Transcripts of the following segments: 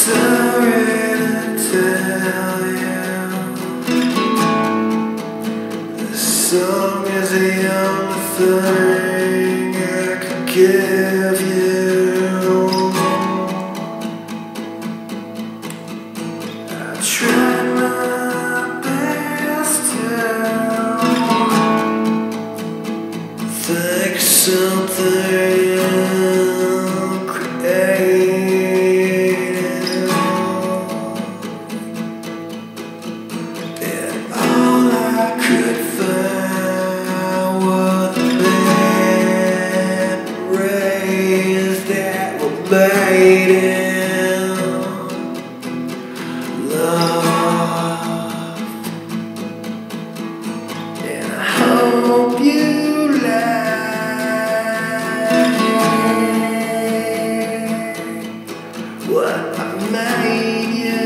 sorry to tell you, this song is the only thing I could give you. I tried my best to think something creative, and all I could find were the memories that were made in love. And I hope you like what I made you.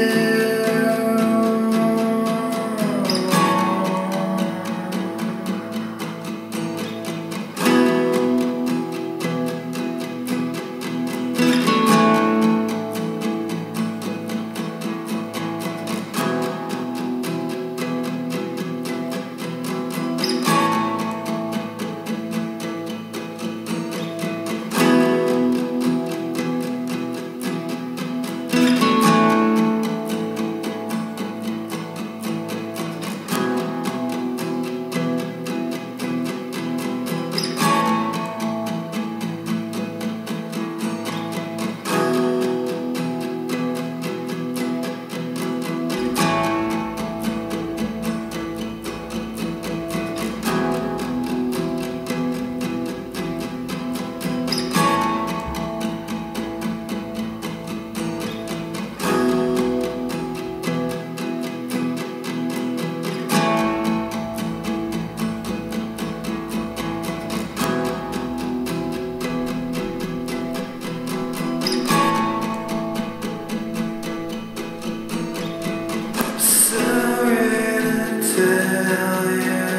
Tell you,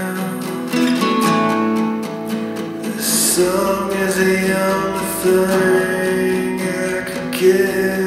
this song is the only thing I could give.